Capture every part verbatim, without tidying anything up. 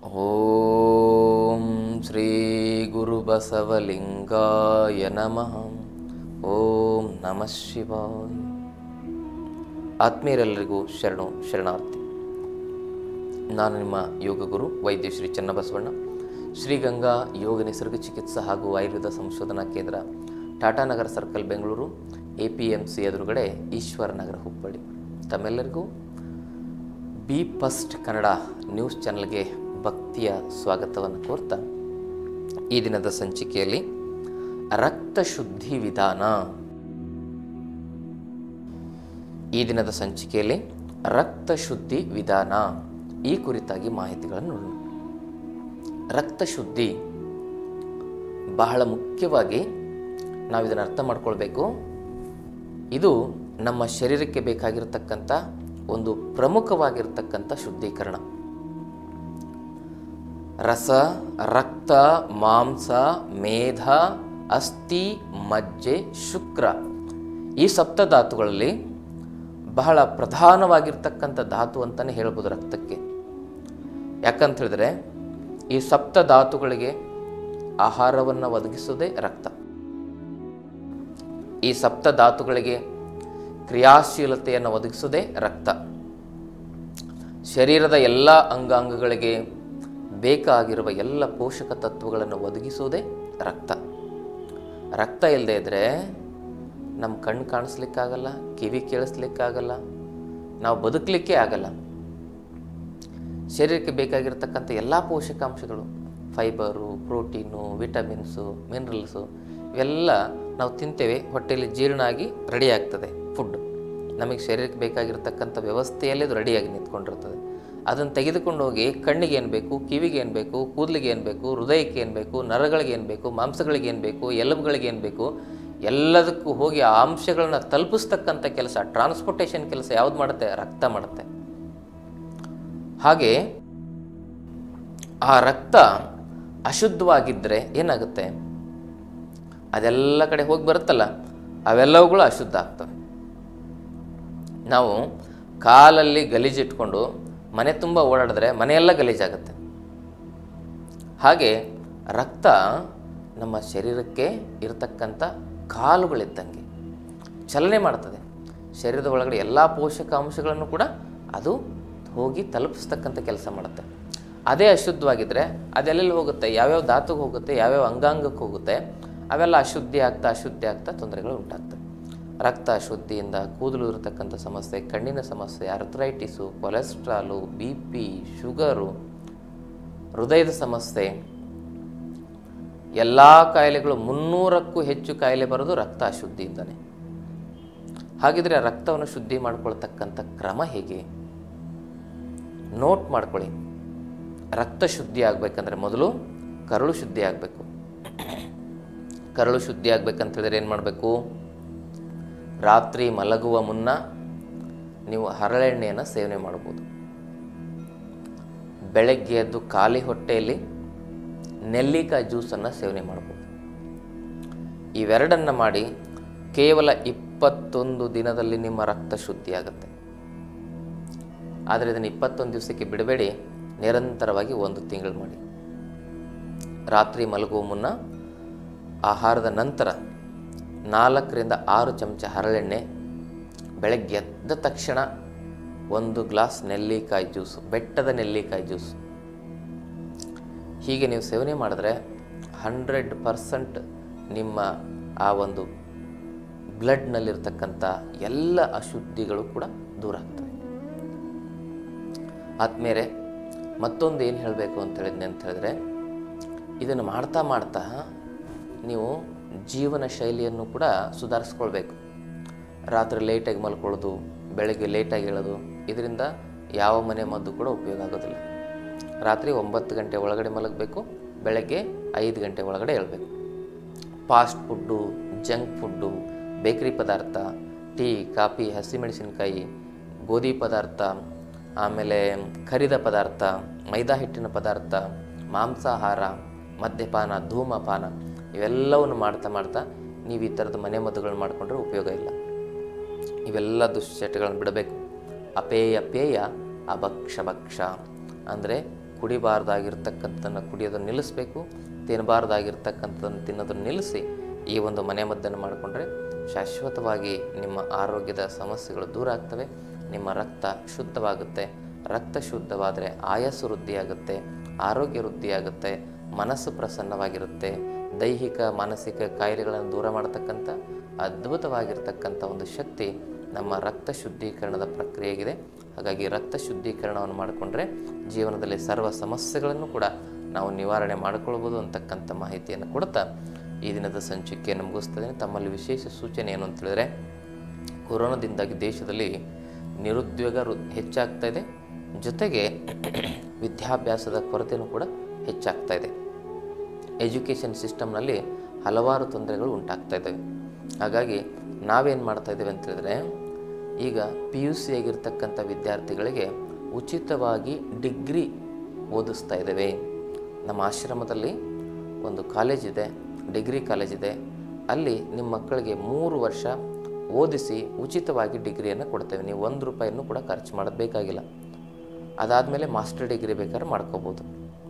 ಓಂ ಶ್ರೀ ಗುರುಬಸವಲಿಂಗಾಯ ನಮಃ. ಓಂ ನಮಃ ಶಿವಾಯ. ಆತ್ಮೀಯರೆಲ್ಲರಿಗೂ ಶರಣು ಶರಣಾರ್ಥಿ. ನಾನು ನಿಮ್ಮ ಯೋಗ ಗುರು ವೈದ್ಯ ಶ್ರೀ ಚನ್ನಬಸವಣ್ಣ, ಶ್ರೀಗಂಗಾ ಯೋಗ ನಿಸರ್ಗ ಚಿಕಿತ್ಸಾ ಹಾಗೂ ಆಯುರ್ವೇದ ಸಂಶೋಧನಾ ಕೇಂದ್ರ, Tatanagar circle, Bengaluru, A P M C ಎದುರುಗಡೆ, ಈಶ್ವರ ನಗರ, ಹುಬ್ಬಳ್ಳಿ. ತಮ್ಮೆಲ್ಲರಿಗೂ ಬಿ ಫಸ್ಟ್ ಕನ್ನಡ ನ್ಯೂಸ್ ಚಾನಲ್ಗೆ ಭಕ್ತಿಯ ಸ್ವಾಗತವನ್ನು ಕೋರ್ತಾ, ಈ ದಿನದ ಸಂಚಿಕೆಯಲ್ಲಿ ರಕ್ತ ಶುದ್ಧಿ ವಿಧಾನ ಈ ದಿನದ ಸಂಚಿಕೆಯಲ್ಲಿ ರಕ್ತ ಶುದ್ಧಿ ವಿಧಾನ ಈ ಕುರಿತಾಗಿ ಮಾಹಿತಿಗಳನ್ನು ನೋಡೋಣ. ರಕ್ತ ಶುದ್ಧಿ ಬಹಳ ಮುಖ್ಯವಾಗಿ ನಾವು ಇದನ್ನು ಅರ್ಥ ಮಾಡ್ಕೊಳ್ಬೇಕು. ಇದು ನಮ್ಮ ಶರೀರಕ್ಕೆ ಬೇಕಾಗಿರತಕ್ಕಂಥ ಒಂದು ಪ್ರಮುಖವಾಗಿರ್ತಕ್ಕಂಥ ಶುದ್ಧೀಕರಣ. ರಸ, ರಕ್ತ, ಮಾಂಸ, ಮೇಧ, ಅಸ್ಥಿ, ಮಜ್ಜೆ, ಶುಕ್ರ ಈ ಸಪ್ತ ಧಾತುಗಳಲ್ಲಿ ಬಹಳ ಪ್ರಧಾನವಾಗಿರ್ತಕ್ಕಂಥ ಧಾತು ಅಂತಲೇ ಹೇಳ್ಬೋದು ರಕ್ತಕ್ಕೆ. ಯಾಕಂತ ಹೇಳಿದ್ರೆ ಈ ಸಪ್ತ ಧಾತುಗಳಿಗೆ ಆಹಾರವನ್ನು ಒದಗಿಸೋದೇ ರಕ್ತ. ಈ ಸಪ್ತ ಧಾತುಗಳಿಗೆ ಕ್ರಿಯಾಶೀಲತೆಯನ್ನು ಒದಗಿಸೋದೇ ರಕ್ತ. ಶರೀರದ ಎಲ್ಲ ಅಂಗಾಂಗಗಳಿಗೆ ಬೇಕಾಗಿರುವ ಎಲ್ಲ ಪೋಷಕ ತತ್ವಗಳನ್ನು ಒದಗಿಸೋದೇ ರಕ್ತ. ರಕ್ತ ಇಲ್ಲದೆ ಇದ್ದರೆ ನಮ್ಮ ಕಣ್ಣು ಕಾಣಿಸ್ಲಿಕ್ಕಾಗಲ್ಲ, ಕಿವಿ ಕೇಳಿಸ್ಲಿಕ್ಕಾಗಲ್ಲ, ನಾವು ಬದುಕಲಿಕ್ಕೆ ಆಗಲ್ಲ. ಶರೀರಕ್ಕೆ ಬೇಕಾಗಿರ್ತಕ್ಕಂಥ ಎಲ್ಲ ಪೋಷಕಾಂಶಗಳು, ಫೈಬರು, ಪ್ರೋಟೀನು, ವಿಟಮಿನ್ಸು, ಮಿನರಲ್ಸು ಇವೆಲ್ಲ ನಾವು ತಿಂತೇವೆ, ಹೊಟ್ಟೆಯಲ್ಲಿ ಜೀರ್ಣ ಆಗಿ ರೆಡಿ ಆಗ್ತದೆ. ಫುಡ್ ನಮಗೆ ಶರೀರಕ್ಕೆ ಬೇಕಾಗಿರ್ತಕ್ಕಂಥ ವ್ಯವಸ್ಥೆಯಲ್ಲಿ ಅದು ರೆಡಿಯಾಗಿ ನಿಂತ್ಕೊಂಡಿರ್ತದೆ. ಅದನ್ನು ತೆಗೆದುಕೊಂಡು ಹೋಗಿ ಕಣ್ಣಿಗೆ ಏನು ಬೇಕು, ಕಿವಿಗೆ ಏನು ಬೇಕು, ಕೂದಲಿಗೆ ಏನು ಬೇಕು, ಹೃದಯಕ್ಕೆ ಏನು ಬೇಕು, ನರಗಳಿಗೆ ಏನು ಬೇಕು, ಮಾಂಸಗಳಿಗೆ ಏನು ಬೇಕು, ಎಲುಬುಗಳಿಗೆ ಏನು ಬೇಕು, ಎಲ್ಲದಕ್ಕೂ ಹೋಗಿ ಆ ಅಂಶಗಳನ್ನ ತಲುಪಿಸ್ತಕ್ಕಂಥ ಕೆಲಸ, ಟ್ರಾನ್ಸ್ಪೋರ್ಟೇಷನ್ ಕೆಲಸ ಯಾವ್ದು ಮಾಡುತ್ತೆ? ರಕ್ತ ಮಾಡುತ್ತೆ. ಹಾಗೆ ಆ ರಕ್ತ ಅಶುದ್ಧವಾಗಿದ್ದರೆ ಏನಾಗುತ್ತೆ? ಅದೆಲ್ಲ ಕಡೆ ಹೋಗಿ ಬರುತ್ತಲ್ಲ, ಅವೆಲ್ಲವುಗಳು ಅಶುದ್ಧ ಆಗ್ತವೆ. ನಾವು ಕಾಲಲ್ಲಿ ಗಲೀಜಿಟ್ಕೊಂಡು ಮನೆ ತುಂಬ ಓಡಾಡಿದ್ರೆ ಮನೆಯೆಲ್ಲ ಗಲೀಜಾಗುತ್ತೆ. ಹಾಗೆ ರಕ್ತ ನಮ್ಮ ಶರೀರಕ್ಕೆ ಇರತಕ್ಕಂಥ ಕಾಲುಗಳಿದ್ದಂಗೆ ಚಲನೆ ಮಾಡ್ತದೆ. ಶರೀರದ ಒಳಗಡೆ ಎಲ್ಲ ಪೋಷಕಾಂಶಗಳನ್ನು ಕೂಡ ಅದು ಹೋಗಿ ತಲುಪಿಸ್ತಕ್ಕಂಥ ಕೆಲಸ ಮಾಡುತ್ತೆ. ಅದೇ ಅಶುದ್ಧವಾಗಿದ್ದರೆ ಅದೆಲ್ಲೆಲ್ಲಿ ಹೋಗುತ್ತೆ? ಯಾವ್ಯಾವ ಧಾತುಗೆ ಹೋಗುತ್ತೆ, ಯಾವ್ಯಾವ ಅಂಗಾಂಗಕ್ಕೆ ಹೋಗುತ್ತೆ, ಅವೆಲ್ಲ ಅಶುದ್ಧಿ ಆಗ್ತಾ ಅಶುದ್ಧಿ ಆಗ್ತಾ ತೊಂದರೆಗಳು ಉಂಟಾಗ್ತವೆ. ರಕ್ತ ಅಶುದ್ಧಿಯಿಂದ ಕೂದಲು ಇರತಕ್ಕಂಥ ಸಮಸ್ಯೆ, ಕಣ್ಣಿನ ಸಮಸ್ಯೆ, arthritis, cholesterol, B P, sugar, ಹೃದಯದ ಸಮಸ್ಯೆ, ಎಲ್ಲ ಕಾಯಿಲೆಗಳು, ಮುನ್ನೂರಕ್ಕೂ ಹೆಚ್ಚು ಕಾಯಿಲೆ ಬರೋದು ರಕ್ತ ಅಶುದ್ಧಿಯಿಂದನೇ. ಹಾಗಿದ್ರೆ ರಕ್ತವನ್ನು ಶುದ್ಧಿ ಮಾಡ್ಕೊಳ್ತಕ್ಕಂಥ ಕ್ರಮ ಹೇಗೆ? ನೋಟ್ ಮಾಡ್ಕೊಳ್ಳಿ. ರಕ್ತ ಶುದ್ಧಿ ಆಗಬೇಕಂದ್ರೆ ಮೊದಲು ಕರುಳು ಶುದ್ಧಿ ಆಗಬೇಕು. ಕರುಳು ಶುದ್ಧಿ ಆಗ್ಬೇಕಂತ ಹೇಳಿದ್ರೆ ಏನು ಮಾಡಬೇಕು? ರಾತ್ರಿ ಮಲಗುವ ಮುನ್ನ ನೀವು ಹರಳೆಣ್ಣೆಯನ್ನು ಸೇವನೆ ಮಾಡ್ಬೋದು. ಬೆಳಗ್ಗೆ ಎದ್ದು ಖಾಲಿ ಹೊಟ್ಟೆಯಲ್ಲಿ ನೆಲ್ಲಿಕಾಯಿ ಜ್ಯೂಸನ್ನು ಸೇವನೆ ಮಾಡ್ಬೋದು. ಇವೆರಡನ್ನು ಮಾಡಿ ಕೇವಲ ಇಪ್ಪತ್ತೊಂದು ದಿನದಲ್ಲಿ ನಿಮ್ಮ ರಕ್ತ ಶುದ್ಧಿ ಆಗುತ್ತೆ. ಆದರೆ ಇದನ್ನು ಇಪ್ಪತ್ತೊಂದು ದಿವಸಕ್ಕೆ ಬಿಡಬೇಡಿ, ನಿರಂತರವಾಗಿ ಒಂದು ತಿಂಗಳು ಮಾಡಿ. ರಾತ್ರಿ ಮಲಗುವ ಮುನ್ನ, ಆಹಾರದ ನಂತರ ನಾಲ್ಕರಿಂದ ಆರು ಚಮಚ ಹರಳೆಣ್ಣೆ, ಬೆಳಗ್ಗೆ ಎದ್ದ ತಕ್ಷಣ ಒಂದು ಗ್ಲಾಸ್ ನೆಲ್ಲಿಕಾಯಿ ಜ್ಯೂಸು, ಬೆಟ್ಟದ ನೆಲ್ಲಿಕಾಯಿ ಜ್ಯೂಸು. ಹೀಗೆ ನೀವು ಸೇವನೆ ಮಾಡಿದ್ರೆ ಹಂಡ್ರೆಡ್ ಪರ್ಸೆಂಟ್ ನಿಮ್ಮ ಆ ಒಂದು ಬ್ಲಡ್ನಲ್ಲಿರ್ತಕ್ಕಂಥ ಎಲ್ಲ ಅಶುದ್ಧಿಗಳು ಕೂಡ ದೂರ ಆಗ್ತವೆ. ಆದ್ಮೇಲೆ ಮತ್ತೊಂದು ಏನು ಹೇಳಬೇಕು ಅಂತ ಹೇಳಿದ್ನೆ ಅಂತ ಹೇಳಿದ್ರೆ, ಇದನ್ನು ಮಾಡ್ತಾ ಮಾಡ್ತಾ ನೀವು ಜೀವನ ಶೈಲಿಯನ್ನು ಕೂಡ ಸುಧಾರಿಸ್ಕೊಳ್ಬೇಕು. ರಾತ್ರಿ ಲೇಟಾಗಿ ಮಲ್ಕೊಳ್ಳೋದು, ಬೆಳಗ್ಗೆ ಲೇಟಾಗಿ ಹೇಳೋದು, ಇದರಿಂದ ಯಾವ ಮನೆ ಮದ್ದು ಕೂಡ ಉಪಯೋಗ ಆಗೋದಿಲ್ಲ. ರಾತ್ರಿ ಒಂಬತ್ತು ಗಂಟೆ ಒಳಗಡೆ ಮಲಗಬೇಕು, ಬೆಳಗ್ಗೆ ಐದು ಗಂಟೆ ಒಳಗಡೆ ಹೇಳಬೇಕು. Fast food, junk food, bakery ಪದಾರ್ಥ, ಟೀ, ಕಾಫಿ, ಹಸಿಮೆಣಸಿನಕಾಯಿ, ಗೋಧಿ ಪದಾರ್ಥ, ಆಮೇಲೆ ಕರಿದ ಪದಾರ್ಥ, ಮೈದಾ ಹಿಟ್ಟಿನ ಪದಾರ್ಥ, ಮಾಂಸಾಹಾರ, ಮದ್ಯಪಾನ, ಧೂಮಪಾನ ಇವೆಲ್ಲವನ್ನು ಮಾಡ್ತಾ ಮಾಡ್ತಾ ನೀವು ಈ ಥರದ ಮನೆ ಮದ್ದುಗಳನ್ನು ಮಾಡಿಕೊಂಡ್ರೆ ಉಪಯೋಗ ಇಲ್ಲ. ಇವೆಲ್ಲ ದುಶ್ಚಟಗಳನ್ನು ಬಿಡಬೇಕು. ಅಪೇಯ ಪೇಯ ಅಭಕ್ಷ ಭಕ್ಷ ಅಂದರೆ ಕುಡಿಬಾರ್ದಾಗಿರ್ತಕ್ಕಂಥದ್ದನ್ನು ಕುಡಿಯೋದನ್ನು ನಿಲ್ಲಿಸಬೇಕು, ತಿನ್ನಬಾರ್ದಾಗಿರ್ತಕ್ಕಂಥದ್ದನ್ನು ತಿನ್ನೋದನ್ನು ನಿಲ್ಲಿಸಿ ಈ ಒಂದು ಮನೆಮದ್ದನ್ನು ಮಾಡಿಕೊಂಡ್ರೆ ಶಾಶ್ವತವಾಗಿ ನಿಮ್ಮ ಆರೋಗ್ಯದ ಸಮಸ್ಯೆಗಳು ದೂರ ಆಗ್ತವೆ. ನಿಮ್ಮ ರಕ್ತ ಶುದ್ಧವಾಗುತ್ತೆ. ರಕ್ತ ಶುದ್ಧವಾದರೆ ಆಯಸ್ಸು ವೃದ್ಧಿಯಾಗುತ್ತೆ, ಆರೋಗ್ಯ ವೃದ್ಧಿಯಾಗುತ್ತೆ, ಮನಸ್ಸು ಪ್ರಸನ್ನವಾಗಿರುತ್ತೆ. ದೈಹಿಕ ಮಾನಸಿಕ ಕಾಯಿಲೆಗಳನ್ನು ದೂರ ಮಾಡತಕ್ಕಂಥ ಅದ್ಭುತವಾಗಿರ್ತಕ್ಕಂಥ ಒಂದು ಶಕ್ತಿ ನಮ್ಮ ರಕ್ತ ಶುದ್ಧೀಕರಣದ ಪ್ರಕ್ರಿಯೆಗಿದೆ. ಹಾಗಾಗಿ ರಕ್ತ ಶುದ್ಧೀಕರಣವನ್ನು ಮಾಡಿಕೊಂಡ್ರೆ ಜೀವನದಲ್ಲಿ ಸರ್ವ ಸಮಸ್ಯೆಗಳನ್ನು ಕೂಡ ನಾವು ನಿವಾರಣೆ ಮಾಡಿಕೊಳ್ಬೋದು ಅಂತಕ್ಕಂಥ ಮಾಹಿತಿಯನ್ನು ಕೊಡ್ತಾ ಈ ದಿನದ ಸಂಚಿಕೆಯನ್ನು ಮುಗಿಸ್ತೇನೆ. ತಮ್ಮಲ್ಲಿ ವಿಶೇಷ ಸೂಚನೆ ಏನು ಅಂತ ಹೇಳಿದ್ರೆ, ಕೊರೋನಾದಿಂದಾಗಿ ದೇಶದಲ್ಲಿ ನಿರುದ್ಯೋಗ ರು ಹೆಚ್ಚಾಗ್ತಾ ಇದೆ, ಜೊತೆಗೆ ವಿದ್ಯಾಭ್ಯಾಸದ ಕೊರತೆಯೂ ಕೂಡ ಹೆಚ್ಚಾಗ್ತಾ ಇದೆ. ಎಜುಕೇಷನ್ ಸಿಸ್ಟಮ್ನಲ್ಲಿ ಹಲವಾರು ತೊಂದರೆಗಳು ಉಂಟಾಗ್ತಾ ಇದ್ದಾವೆ. ಹಾಗಾಗಿ ನಾವೇನು ಮಾಡ್ತಾ ಇದ್ದೇವೆ ಅಂತ ಹೇಳಿದ್ರೆ, ಈಗ ಪಿ ಯು ಸಿ ಆಗಿರ್ತಕ್ಕಂಥ ವಿದ್ಯಾರ್ಥಿಗಳಿಗೆ ಉಚಿತವಾಗಿ ಡಿಗ್ರಿ ಓದಿಸ್ತಾ ಇದ್ದೇವೆ. ನಮ್ಮ ಆಶ್ರಮದಲ್ಲಿ ಒಂದು ಕಾಲೇಜಿದೆ, ಡಿಗ್ರಿ ಕಾಲೇಜಿದೆ. ಅಲ್ಲಿ ನಿಮ್ಮ ಮಕ್ಕಳಿಗೆ ಮೂರು ವರ್ಷ ಓದಿಸಿ ಉಚಿತವಾಗಿ ಡಿಗ್ರಿಯನ್ನು ಕೊಡ್ತೇವೆ. ನೀವು ಒಂದು ರೂಪಾಯಿನೂ ಕೂಡ ಖರ್ಚು ಮಾಡೋದು ಬೇಕಾಗಿಲ್ಲ. ಅದಾದಮೇಲೆ ಮಾಸ್ಟರ್ ಡಿಗ್ರಿ ಬೇಕಾದ್ರೆ ಮಾಡ್ಕೋಬೋದು.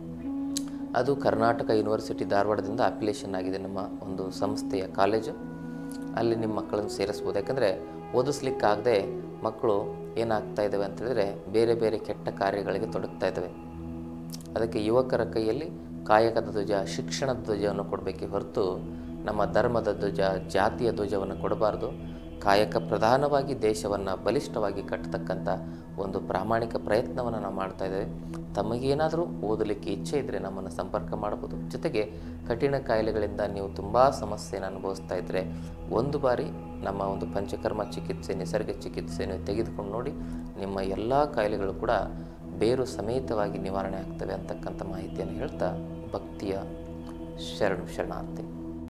ಅದು ಕರ್ನಾಟಕ ಯೂನಿವರ್ಸಿಟಿ ಧಾರವಾಡದಿಂದ ಅಪ್ಲಿಕೇಶನ್ ಆಗಿದೆ ನಮ್ಮ ಒಂದು ಸಂಸ್ಥೆಯ ಕಾಲೇಜು. ಅಲ್ಲಿ ನಿಮ್ಮ ಮಕ್ಕಳನ್ನು ಸೇರಿಸ್ಬೋದು. ಯಾಕಂದರೆ ಓದಿಸ್ಲಿಕ್ಕಾಗದೆ ಮಕ್ಕಳು ಏನಾಗ್ತಾ ಇದ್ದಾವೆ ಅಂತೇಳಿದರೆ ಬೇರೆ ಬೇರೆ ಕೆಟ್ಟ ಕಾರ್ಯಗಳಿಗೆ ತೊಡಗ್ತಾ ಇದ್ದಾವೆ. ಅದಕ್ಕೆ ಯುವಕರ ಕೈಯಲ್ಲಿ ಕಾಯಕದ ಧ್ವಜ, ಶಿಕ್ಷಣದ ಧ್ವಜವನ್ನು ಕೊಡಬೇಕೆ ಹೊರತು ನಮ್ಮ ಧರ್ಮದ ಧ್ವಜ, ಜಾತಿಯ ಧ್ವಜವನ್ನು ಕೊಡಬಾರ್ದು. ಕಾಯಕ ಪ್ರಧಾನವಾಗಿ ದೇಶವನ್ನು ಬಲಿಷ್ಠವಾಗಿ ಕಟ್ಟತಕ್ಕಂಥ ಒಂದು ಪ್ರಾಮಾಣಿಕ ಪ್ರಯತ್ನವನ್ನು ನಾವು ಮಾಡ್ತಾ ಇದ್ದೇವೆ. ತಮಗೇನಾದರೂ ಓದಲಿಕ್ಕೆ ಇಚ್ಛೆ ಇದ್ದರೆ ನಮ್ಮನ್ನು ಸಂಪರ್ಕ ಮಾಡ್ಬೋದು. ಜೊತೆಗೆ ಕಠಿಣ ಕಾಯಿಲೆಗಳಿಂದ ನೀವು ತುಂಬ ಸಮಸ್ಯೆಯನ್ನು ಅನುಭವಿಸ್ತಾ ಇದ್ದರೆ ಒಂದು ಬಾರಿ ನಮ್ಮ ಒಂದು ಪಂಚಕರ್ಮ ಚಿಕಿತ್ಸೆ, ನಿಸರ್ಗ ಚಿಕಿತ್ಸೆಯನ್ನು ತೆಗೆದುಕೊಂಡು ನೋಡಿ. ನಿಮ್ಮ ಎಲ್ಲ ಕಾಯಿಲೆಗಳು ಕೂಡ ಬೇರು ಸಮೇತವಾಗಿ ನಿವಾರಣೆ ಆಗ್ತವೆ ಅಂತಕ್ಕಂಥ ಮಾಹಿತಿಯನ್ನು ಹೇಳ್ತಾ ಭಕ್ತಿಯ ಶರಣು ಶರಣಾರ್ಥಿ.